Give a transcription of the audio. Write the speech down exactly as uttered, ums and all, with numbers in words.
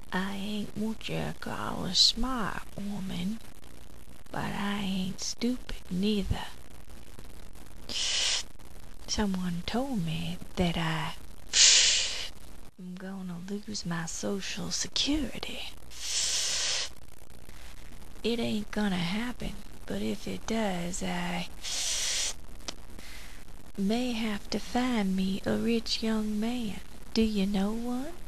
I ain't what you call a smart woman, but I ain't stupid neither. Someone told me that I am gonna lose my social security. It ain't gonna happen, but if it does, I may have to find me a rich young man. Do you know one?